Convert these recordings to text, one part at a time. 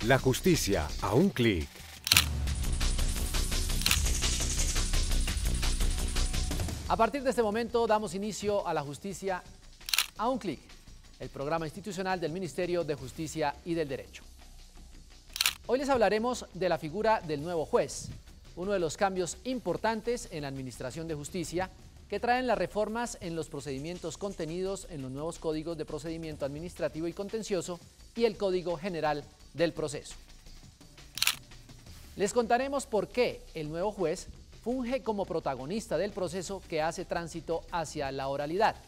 La justicia a un clic. A partir de este momento damos inicio a La justicia a un clic, el programa institucional del Ministerio de Justicia y del Derecho. Hoy les hablaremos de la figura del nuevo juez, uno de los cambios importantes en la administración de justicia que traen las reformas en los procedimientos contenidos en los nuevos códigos de procedimiento administrativo y contencioso y el Código General del Proceso. Les contaremos por qué el nuevo juez funge como protagonista del proceso que hace tránsito hacia la oralidad.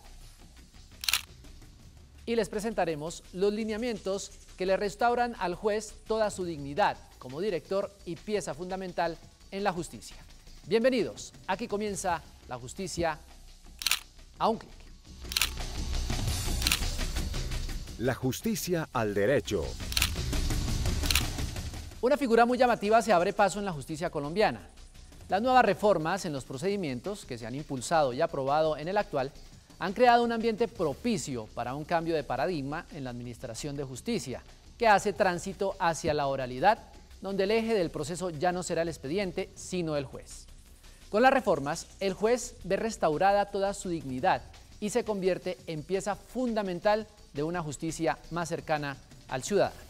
Y les presentaremos los lineamientos que le restauran al juez toda su dignidad como director y pieza fundamental en la justicia. Bienvenidos, aquí comienza La justicia a un clic. La justicia al derecho. Una figura muy llamativa se abre paso en la justicia colombiana. Las nuevas reformas en los procedimientos que se han impulsado y aprobado en el actual han creado un ambiente propicio para un cambio de paradigma en la administración de justicia, que hace tránsito hacia la oralidad, donde el eje del proceso ya no será el expediente, sino el juez. Con las reformas, el juez ve restaurada toda su dignidad y se convierte en pieza fundamental de una justicia más cercana al ciudadano.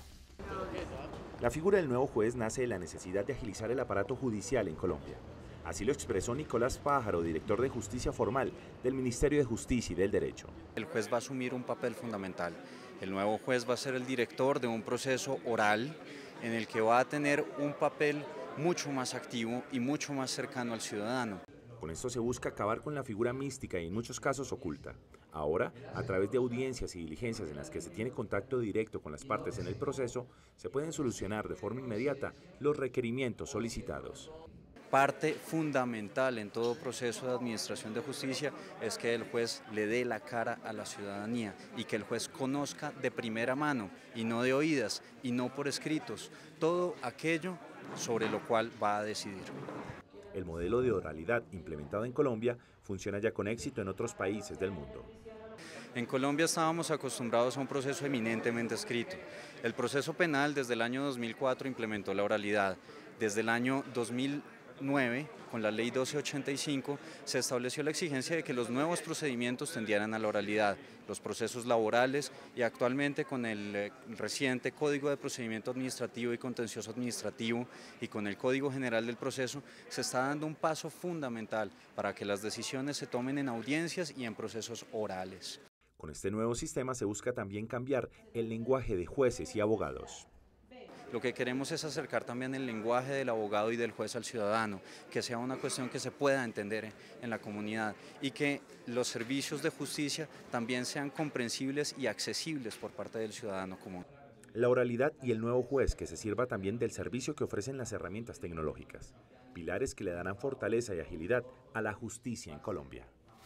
La figura del nuevo juez nace de la necesidad de agilizar el aparato judicial en Colombia. Así lo expresó Nicolás Pájaro, director de Justicia Formal del Ministerio de Justicia y del Derecho. El juez va a asumir un papel fundamental. El nuevo juez va a ser el director de un proceso oral en el que va a tener un papel mucho más activo y mucho más cercano al ciudadano. Con esto se busca acabar con la figura mística y en muchos casos oculta. Ahora, a través de audiencias y diligencias en las que se tiene contacto directo con las partes en el proceso, se pueden solucionar de forma inmediata los requerimientos solicitados. Parte fundamental en todo proceso de administración de justicia es que el juez le dé la cara a la ciudadanía y que el juez conozca de primera mano y no de oídas y no por escritos todo aquello sobre lo cual va a decidir. El modelo de oralidad implementado en Colombia funciona ya con éxito en otros países del mundo. En Colombia estábamos acostumbrados a un proceso eminentemente escrito. El proceso penal desde el año 2004 implementó la oralidad. Desde el año 2009, con la ley 1285, se estableció la exigencia de que los nuevos procedimientos tendieran a la oralidad, los procesos laborales y actualmente con el reciente Código de Procedimiento Administrativo y Contencioso Administrativo y con el Código General del Proceso se está dando un paso fundamental para que las decisiones se tomen en audiencias y en procesos orales. Con este nuevo sistema se busca también cambiar el lenguaje de jueces y abogados. Lo que queremos es acercar también el lenguaje del abogado y del juez al ciudadano, que sea una cuestión que se pueda entender en la comunidad y que los servicios de justicia también sean comprensibles y accesibles por parte del ciudadano común. La oralidad y el nuevo juez que se sirva también del servicio que ofrecen las herramientas tecnológicas, pilares que le darán fortaleza y agilidad a la justicia en Colombia.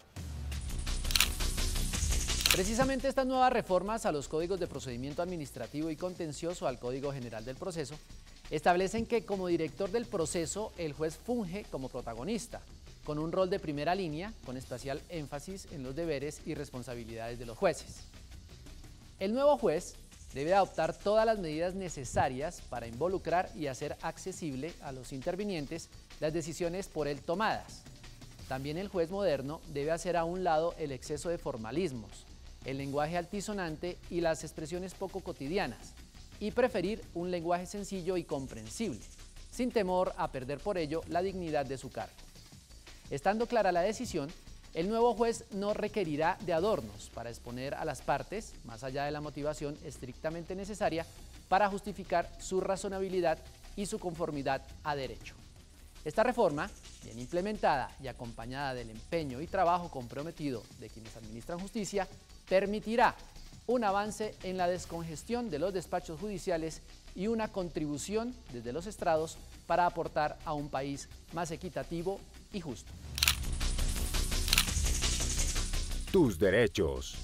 Precisamente estas nuevas reformas a los códigos de procedimiento administrativo y contencioso al Código General del Proceso establecen que como director del proceso el juez funge como protagonista, con un rol de primera línea, con especial énfasis en los deberes y responsabilidades de los jueces. El nuevo juez debe adoptar todas las medidas necesarias para involucrar y hacer accesible a los intervinientes las decisiones por él tomadas. También el juez moderno debe hacer a un lado el exceso de formalismos, el lenguaje altisonante y las expresiones poco cotidianas, y preferir un lenguaje sencillo y comprensible, sin temor a perder por ello la dignidad de su cargo. Estando clara la decisión, el nuevo juez no requerirá de adornos para exponer a las partes, más allá de la motivación estrictamente necesaria, para justificar su razonabilidad y su conformidad a derecho. Esta reforma, bien implementada y acompañada del empeño y trabajo comprometido de quienes administran justicia, permitirá un avance en la descongestión de los despachos judiciales y una contribución desde los estrados para aportar a un país más equitativo y justo. Tus derechos.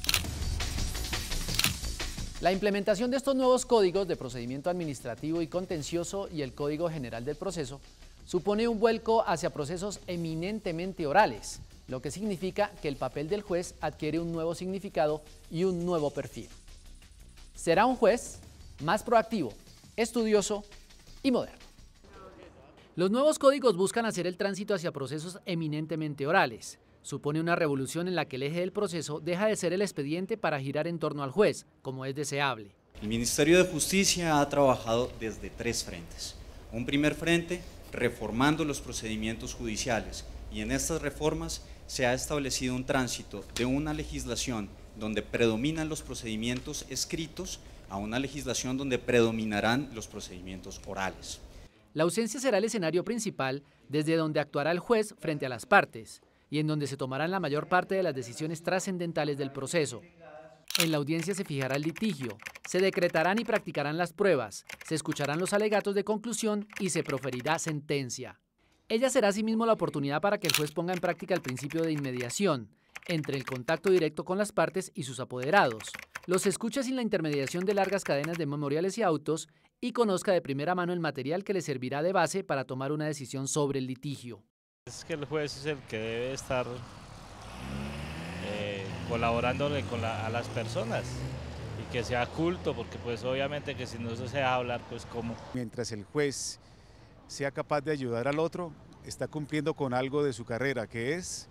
La implementación de estos nuevos códigos de procedimiento administrativo y contencioso y el Código General del Proceso supone un vuelco hacia procesos eminentemente orales, lo que significa que el papel del juez adquiere un nuevo significado y un nuevo perfil. Será un juez más proactivo, estudioso y moderno. Los nuevos códigos buscan hacer el tránsito hacia procesos eminentemente orales. Supone una revolución en la que el eje del proceso deja de ser el expediente para girar en torno al juez, como es deseable. El Ministerio de Justicia ha trabajado desde 3 frentes. Un primer frente, reformando los procedimientos judiciales, y en estas reformas se ha establecido un tránsito de una legislación donde predominan los procedimientos escritos a una legislación donde predominarán los procedimientos orales. La ausencia será el escenario principal desde donde actuará el juez frente a las partes y en donde se tomarán la mayor parte de las decisiones trascendentales del proceso. En la audiencia se fijará el litigio, se decretarán y practicarán las pruebas, se escucharán los alegatos de conclusión y se proferirá sentencia. Ella será asimismo la oportunidad para que el juez ponga en práctica el principio de inmediación entre el contacto directo con las partes y sus apoderados, los escucha sin la intermediación de largas cadenas de memoriales y autos y conozca de primera mano el material que le servirá de base para tomar una decisión sobre el litigio. Es que el juez es el que debe estar colaborándole a las personas y que sea culto, porque pues obviamente que si no se deja hablar, pues cómo. Mientras el juez sea capaz de ayudar al otro, está cumpliendo con algo de su carrera, que es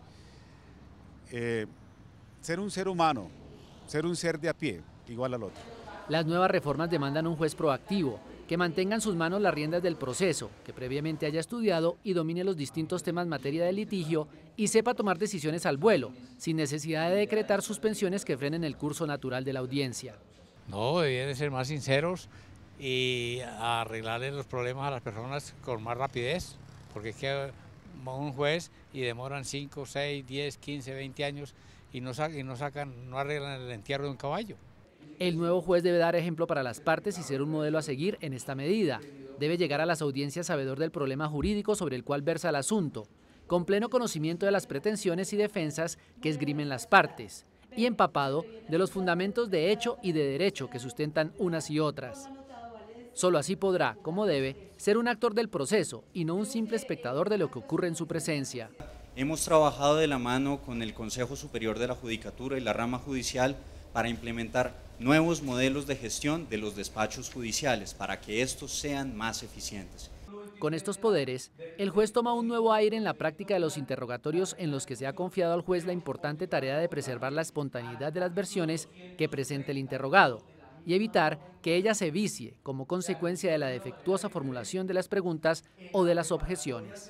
ser un ser humano, ser un ser de a pie, igual al otro. Las nuevas reformas demandan un juez proactivo, que mantenga en sus manos las riendas del proceso, que previamente haya estudiado y domine los distintos temas en materia de litigio y sepa tomar decisiones al vuelo, sin necesidad de decretar suspensiones que frenen el curso natural de la audiencia. No, deben ser más sinceros y arreglarle los problemas a las personas con más rapidez, porque es que un juez y demoran 5, 6, 10, 15, 20 años y no arreglan el entierro de un caballo. El nuevo juez debe dar ejemplo para las partes y ser un modelo a seguir en esta medida. Debe llegar a las audiencias sabedor del problema jurídico sobre el cual versa el asunto, con pleno conocimiento de las pretensiones y defensas que esgrimen las partes, y empapado de los fundamentos de hecho y de derecho que sustentan unas y otras. Solo así podrá, como debe, ser un actor del proceso y no un simple espectador de lo que ocurre en su presencia. Hemos trabajado de la mano con el Consejo Superior de la Judicatura y la rama judicial para implementar nuevos modelos de gestión de los despachos judiciales para que estos sean más eficientes. Con estos poderes, el juez toma un nuevo aire en la práctica de los interrogatorios en los que se ha confiado al juez la importante tarea de preservar la espontaneidad de las versiones que presente el interrogado y evitar que ella se vicie como consecuencia de la defectuosa formulación de las preguntas o de las objeciones.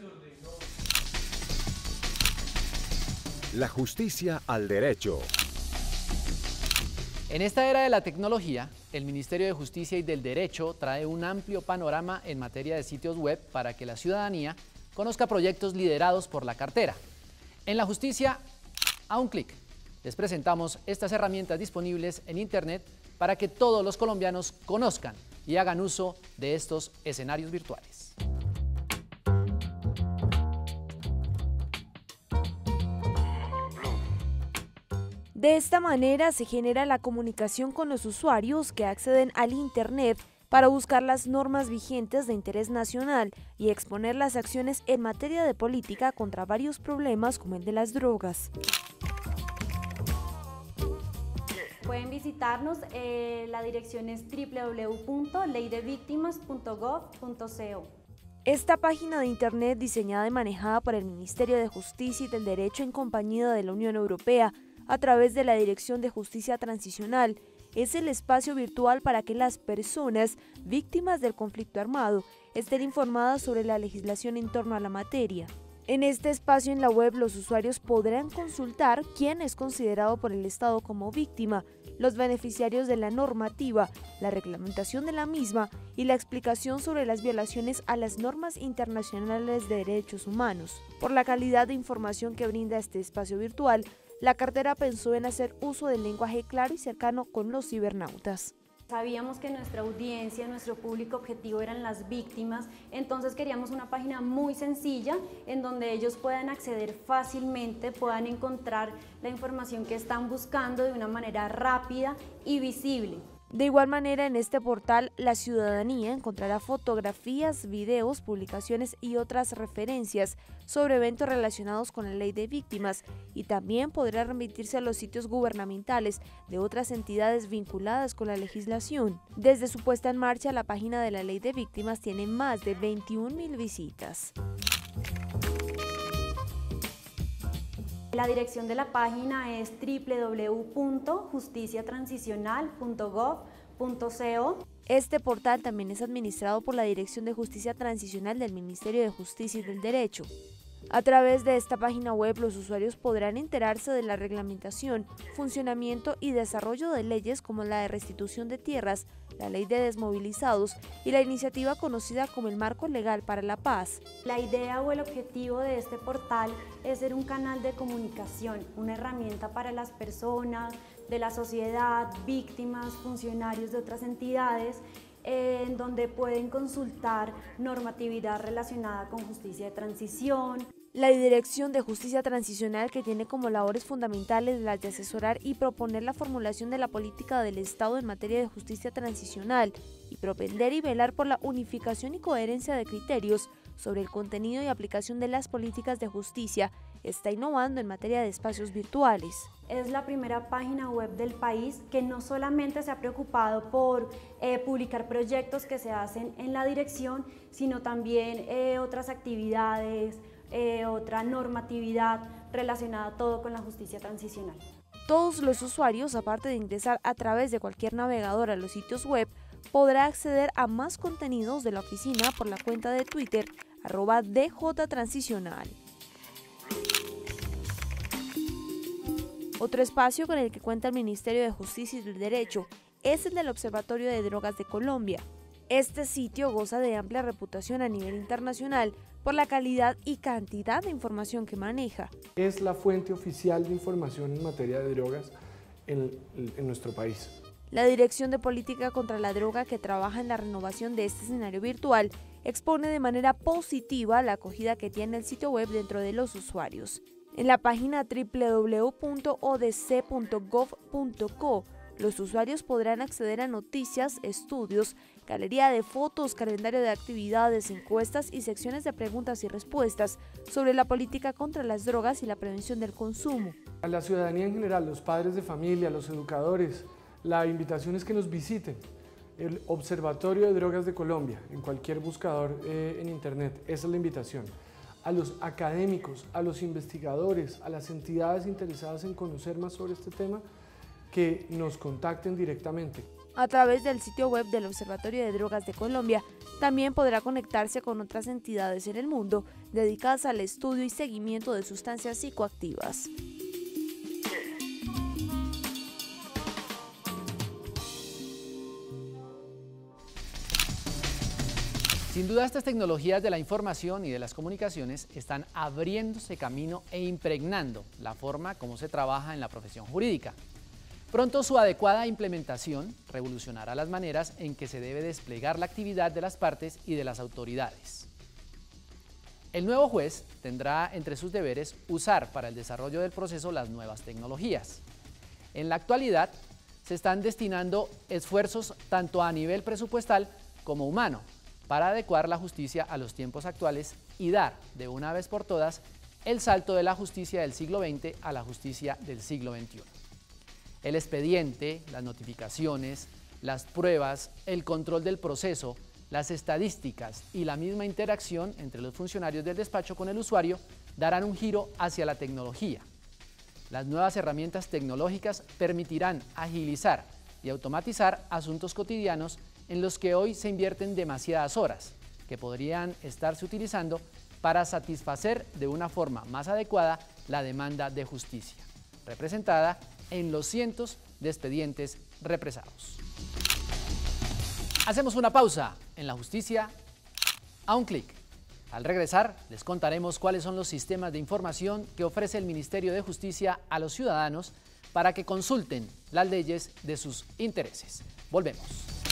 La justicia al derecho. En esta era de la tecnología, el Ministerio de Justicia y del Derecho trae un amplio panorama en materia de sitios web para que la ciudadanía conozca proyectos liderados por la cartera. En la justicia, a un clic, les presentamos estas herramientas disponibles en Internet para que todos los colombianos conozcan y hagan uso de estos escenarios virtuales. De esta manera se genera la comunicación con los usuarios que acceden al Internet para buscar las normas vigentes de interés nacional y exponer las acciones en materia de política contra varios problemas como el de las drogas. Pueden visitarnos, la dirección es www.leydevictimas.gov.co. Esta página de Internet, diseñada y manejada por el Ministerio de Justicia y del Derecho en compañía de la Unión Europea, a través de la Dirección de Justicia Transicional, es el espacio virtual para que las personas víctimas del conflicto armado estén informadas sobre la legislación en torno a la materia. En este espacio en la web los usuarios podrán consultar quién es considerado por el Estado como víctima, los beneficiarios de la normativa, la reglamentación de la misma y la explicación sobre las violaciones a las normas internacionales de derechos humanos. Por la calidad de información que brinda este espacio virtual, la cartera pensó en hacer uso del lenguaje claro y cercano con los cibernautas. Sabíamos que nuestra audiencia, nuestro público objetivo eran las víctimas, entonces queríamos una página muy sencilla en donde ellos puedan acceder fácilmente, puedan encontrar la información que están buscando de una manera rápida y visible. De igual manera, en este portal, la ciudadanía encontrará fotografías, videos, publicaciones y otras referencias sobre eventos relacionados con la ley de víctimas, y también podrá remitirse a los sitios gubernamentales de otras entidades vinculadas con la legislación. Desde su puesta en marcha, la página de la ley de víctimas tiene más de 21.000 visitas. La dirección de la página es www.justiciatransicional.gov.co. Este portal también es administrado por la Dirección de Justicia Transicional del Ministerio de Justicia y del Derecho. A través de esta página web, los usuarios podrán enterarse de la reglamentación, funcionamiento y desarrollo de leyes como la de restitución de tierras, la ley de desmovilizados y la iniciativa conocida como el Marco Legal para la Paz. La idea o el objetivo de este portal es ser un canal de comunicación, una herramienta para las personas de la sociedad, víctimas, funcionarios de otras entidades, en donde pueden consultar normatividad relacionada con justicia de transición. La Dirección de Justicia Transicional, que tiene como labores fundamentales las de asesorar y proponer la formulación de la política del Estado en materia de justicia transicional y propender y velar por la unificación y coherencia de criterios sobre el contenido y aplicación de las políticas de justicia, está innovando en materia de espacios virtuales. Es la primera página web del país que no solamente se ha preocupado por publicar proyectos que se hacen en la dirección, sino también otras actividades, otra normatividad relacionada todo con la justicia transicional. Todos los usuarios, aparte de ingresar a través de cualquier navegador a los sitios web, podrá acceder a más contenidos de la oficina por la cuenta de Twitter @djtransicional. Otro espacio con el que cuenta el Ministerio de Justicia y del Derecho es el del Observatorio de Drogas de Colombia. Este sitio goza de amplia reputación a nivel internacional por la calidad y cantidad de información que maneja. Es la fuente oficial de información en materia de drogas en nuestro país. La Dirección de Política contra la Droga, que trabaja en la renovación de este escenario virtual, expone de manera positiva la acogida que tiene el sitio web dentro de los usuarios. En la página www.odc.gov.co, los usuarios podrán acceder a noticias, estudios, galería de fotos, calendario de actividades, encuestas y secciones de preguntas y respuestas sobre la política contra las drogas y la prevención del consumo. A la ciudadanía en general, los padres de familia, los educadores, la invitación es que nos visiten el Observatorio de Drogas de Colombia en cualquier buscador en internet. Esa es la invitación. A los académicos, a los investigadores, a las entidades interesadas en conocer más sobre este tema, que nos contacten directamente. A través del sitio web del Observatorio de Drogas de Colombia, también podrá conectarse con otras entidades en el mundo dedicadas al estudio y seguimiento de sustancias psicoactivas. Sin duda, estas tecnologías de la información y de las comunicaciones están abriéndose camino e impregnando la forma como se trabaja en la profesión jurídica. Pronto su adecuada implementación revolucionará las maneras en que se debe desplegar la actividad de las partes y de las autoridades. El nuevo juez tendrá entre sus deberes usar para el desarrollo del proceso las nuevas tecnologías. En la actualidad, se están destinando esfuerzos tanto a nivel presupuestal como humano para adecuar la justicia a los tiempos actuales y dar, de una vez por todas, el salto de la justicia del siglo XX a la justicia del siglo XXI. El expediente, las notificaciones, las pruebas, el control del proceso, las estadísticas y la misma interacción entre los funcionarios del despacho con el usuario darán un giro hacia la tecnología. Las nuevas herramientas tecnológicas permitirán agilizar y automatizar asuntos cotidianos en los que hoy se invierten demasiadas horas, que podrían estarse utilizando para satisfacer de una forma más adecuada la demanda de justicia, representada en los cientos de expedientes represados. Hacemos una pausa en la justicia a un clic. Al regresar, les contaremos cuáles son los sistemas de información que ofrece el Ministerio de Justicia a los ciudadanos para que consulten las leyes de sus intereses. Volvemos.